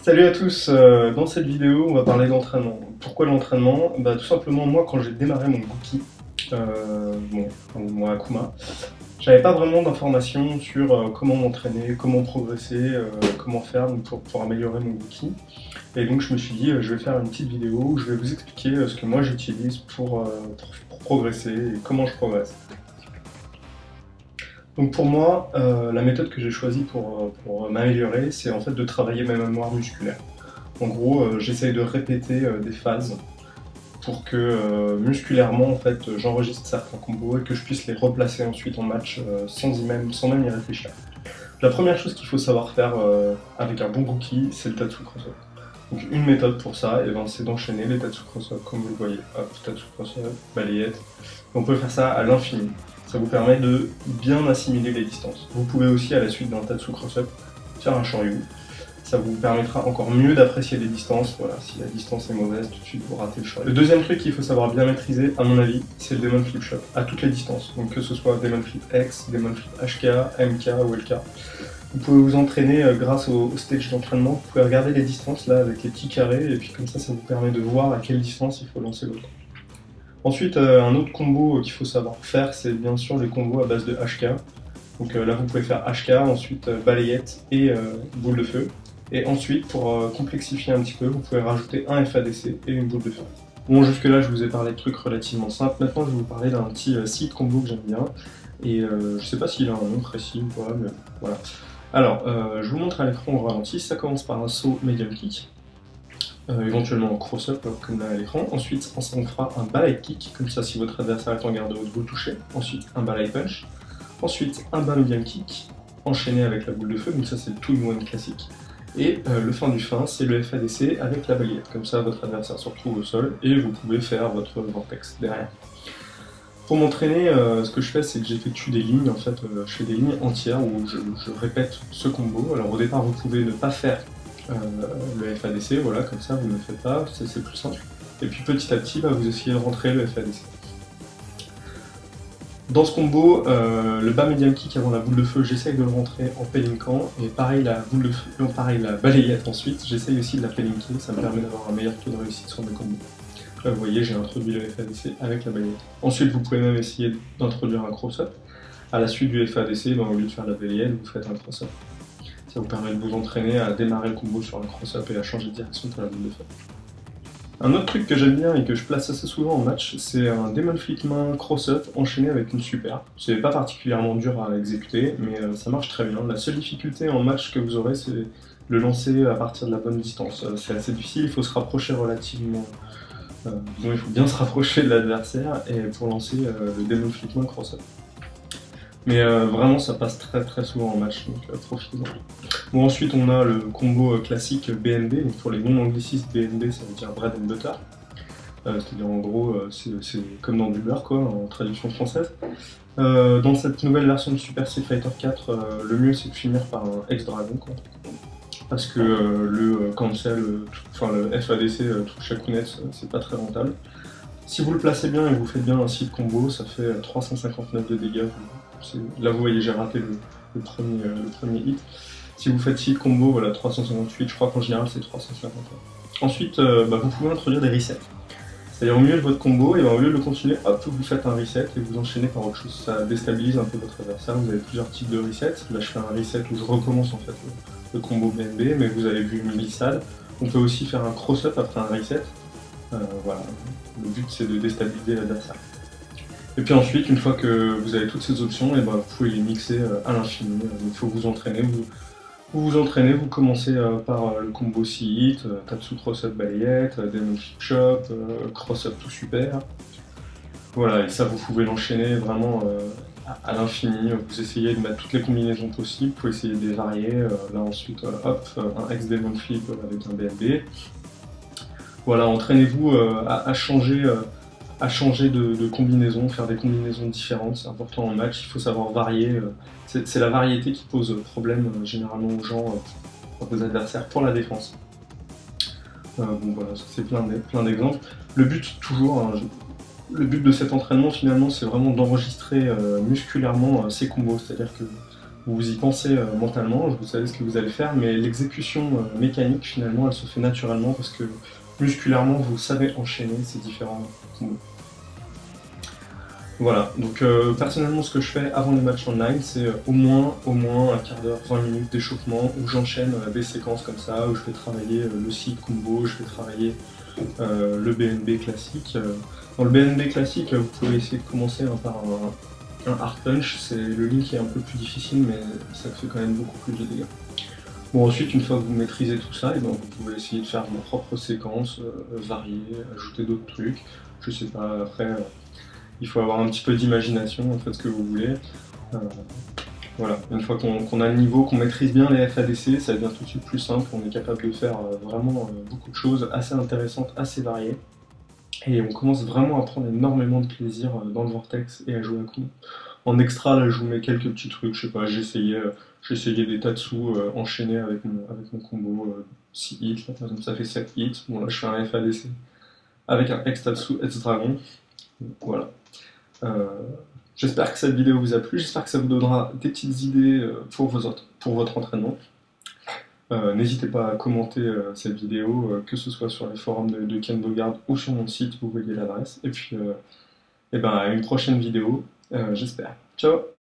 Salut à tous, dans cette vidéo on va parler d'entraînement. Pourquoi l'entraînement? Tout simplement moi quand j'ai démarré mon Gookie, mon Akuma, j'avais pas vraiment d'informations sur comment m'entraîner, comment progresser, comment faire pour améliorer mon Gookie. Et donc je me suis dit je vais faire une petite vidéo où je vais vous expliquer ce que moi j'utilise pour progresser et comment je progresse. Donc pour moi, la méthode que j'ai choisie pour m'améliorer, c'est en fait de travailler ma mémoire musculaire. En gros, j'essaye de répéter des phases pour que musculairement, en fait, j'enregistre certains combos et que je puisse les replacer ensuite en match sans même y réfléchir. La première chose qu'il faut savoir faire avec un bon Gookie, c'est le Tatsu Cross-Up. Donc une méthode pour ça, c'est d'enchaîner les Tatsu Cross-Up comme vous le voyez. Hop, Tatsu Cross-Up, balayette. On peut faire ça à l'infini. Ça vous permet de bien assimiler les distances. Vous pouvez aussi, à la suite d'un Tatsu Cross-Up, faire un Shoryu. Ça vous permettra encore mieux d'apprécier les distances. Voilà, si la distance est mauvaise, tout de suite vous ratez le Shoryu. Le deuxième truc qu'il faut savoir bien maîtriser, à mon avis, c'est le Demon Flip Shot, à toutes les distances. Donc que ce soit Demon Flip X, Demon Flip HK, MK ou LK. Vous pouvez vous entraîner grâce au stage d'entraînement. Vous pouvez regarder les distances là avec les petits carrés et puis comme ça vous permet de voir à quelle distance il faut lancer l'autre. Ensuite, un autre combo qu'il faut savoir faire, c'est bien sûr les combos à base de HK. Donc là, vous pouvez faire HK, ensuite balayette et boule de feu. Et ensuite, pour complexifier un petit peu, vous pouvez rajouter un FADC et une boule de feu. Bon, jusque là, je vous ai parlé de trucs relativement simples. Maintenant, je vais vous parler d'un petit seed combo que j'aime bien. Et je sais pas s'il a un nom précis ou pas, mais voilà. Alors, je vous montre à l'écran au ralenti. Ça commence par un saut medium kick. Éventuellement en cross-up comme là à l'écran. Ensuite on fera un balai kick, comme ça si votre adversaire est en garde haute vous le touchez. Ensuite un balai punch. Ensuite un bas medium kick enchaîné avec la boule de feu, donc ça c'est le 2-in-1 classique. Et le fin du fin c'est le FADC avec la balayette, comme ça votre adversaire se retrouve au sol et vous pouvez faire votre vortex derrière. Pour m'entraîner, ce que je fais c'est que j'effectue des lignes, en fait je fais des lignes entières où je répète ce combo. Alors au départ vous pouvez ne pas faire le FADC, voilà, comme ça vous ne le faites pas, c'est plus simple. Et puis petit à petit, vous essayez de rentrer le FADC. Dans ce combo, le bas medium kick avant la boule de feu, j'essaye de le rentrer en pélincant, et pareil la boule de feu, pareil la balayette ensuite, j'essaye aussi de la pélinquer, ça me permet d'avoir un meilleur taux de réussite sur mes combos. Là vous voyez, j'ai introduit le FADC avec la balayette. Ensuite vous pouvez même essayer d'introduire un cross-up. À la suite du FADC, au lieu de faire la balayette, vous faites un cross-up. Ça vous permet de vous entraîner à démarrer le combo sur un cross-up et à changer de direction pour la boule de feu. Un autre truc que j'aime bien et que je place assez souvent en match, c'est un Demon Flip main cross-up enchaîné avec une super. C'est pas particulièrement dur à exécuter, mais ça marche très bien. La seule difficulté en match que vous aurez, c'est le lancer à partir de la bonne distance. C'est assez difficile, il faut se rapprocher relativement. Il faut bien se rapprocher de l'adversaire et pour lancer le Demon Flip main cross-up. Mais vraiment ça passe très souvent en match, donc profitez-en. Bon, ensuite on a le combo classique BNB, donc pour les non-anglicistes BNB ça veut dire bread and butter. C'est-à-dire en gros c'est comme dans du beurre quoi, en traduction française. Dans cette nouvelle version de Super Street Fighter 4, le mieux c'est de finir par un X-Dragon quoi. Parce que le cancel, le FADC touche à Kunets, c'est pas très rentable. Si vous le placez bien et vous faites bien un seed combo, ça fait 359 de dégâts. Là vous voyez j'ai raté le premier hit. Si vous faites seed combo, voilà 358, je crois qu'en général c'est 350. Ensuite vous pouvez introduire des resets. C'est-à-dire au milieu de votre combo, et au lieu de le continuer, hop, vous faites un reset et vous enchaînez par autre chose. Ça déstabilise un peu votre adversaire, vous avez plusieurs types de resets. Là je fais un reset où je recommence en fait le combo BNB, mais vous avez vu une glissade. On peut aussi faire un cross-up après un reset. Voilà, le but c'est de déstabiliser l'adversaire. Et puis ensuite, une fois que vous avez toutes ces options, vous pouvez les mixer à l'infini. Il faut vous entraîner. Vous entraînez, vous commencez par le combo C-Hit, Tatsu Cross-Up Balayette, Demon Flip Shot, Cross-Up tout super. Voilà, et ça vous pouvez l'enchaîner vraiment à l'infini. Vous essayez de mettre toutes les combinaisons possibles, vous pouvez essayer de les varier. Là ensuite, hop, un X-Demon Flip avec un BNB. Voilà, entraînez-vous à changer de combinaison, faire des combinaisons différentes, c'est important en match, il faut savoir varier. C'est la variété qui pose problème généralement aux gens, aux adversaires pour la défense. Bon voilà, c'est plein d'exemples. Le but toujours, le but de cet entraînement finalement c'est vraiment d'enregistrer musculairement ces combos, c'est-à-dire que vous y pensez mentalement, vous savez ce que vous allez faire, mais l'exécution mécanique, finalement, elle se fait naturellement parce que musculairement, vous savez enchaîner ces différents combos. Voilà, donc personnellement, ce que je fais avant les matchs online, c'est au moins un quart d'heure, 20 minutes d'échauffement où j'enchaîne des séquences comme ça, où je vais travailler le seed combo, je vais travailler le BNB classique. Dans le BNB classique, vous pouvez essayer de commencer par un hard punch, c'est le ligne qui est un peu plus difficile, mais ça fait quand même beaucoup plus de dégâts. Bon, ensuite, une fois que vous maîtrisez tout ça, et ben, vous pouvez essayer de faire vos propres séquences, varier, ajouter d'autres trucs. Je sais pas, après, il faut avoir un petit peu d'imagination, en fait, ce que vous voulez. Euh, voilà, une fois qu'on a le niveau, qu'on maîtrise bien les FADC, ça devient tout de suite plus simple, on est capable de faire vraiment beaucoup de choses assez intéressantes, assez variées. Et on commence vraiment à prendre énormément de plaisir dans le Vortex et à jouer à coup. En extra, là, je vous mets quelques petits trucs, je sais pas, j'ai essayé des Tatsu enchaînés avec mon combo 6 hits, là, par exemple, ça fait 7 hits. Bon, là, je fais un FADC avec un ex-Tatsu, ex-Dragon. Voilà. Euh, J'espère que cette vidéo vous a plu, j'espère que ça vous donnera des petites idées pour votre entraînement. N'hésitez pas à commenter cette vidéo, que ce soit sur les forums de Ken Bogard ou sur mon site, vous voyez l'adresse. Et puis, et ben, à une prochaine vidéo, j'espère. Ciao!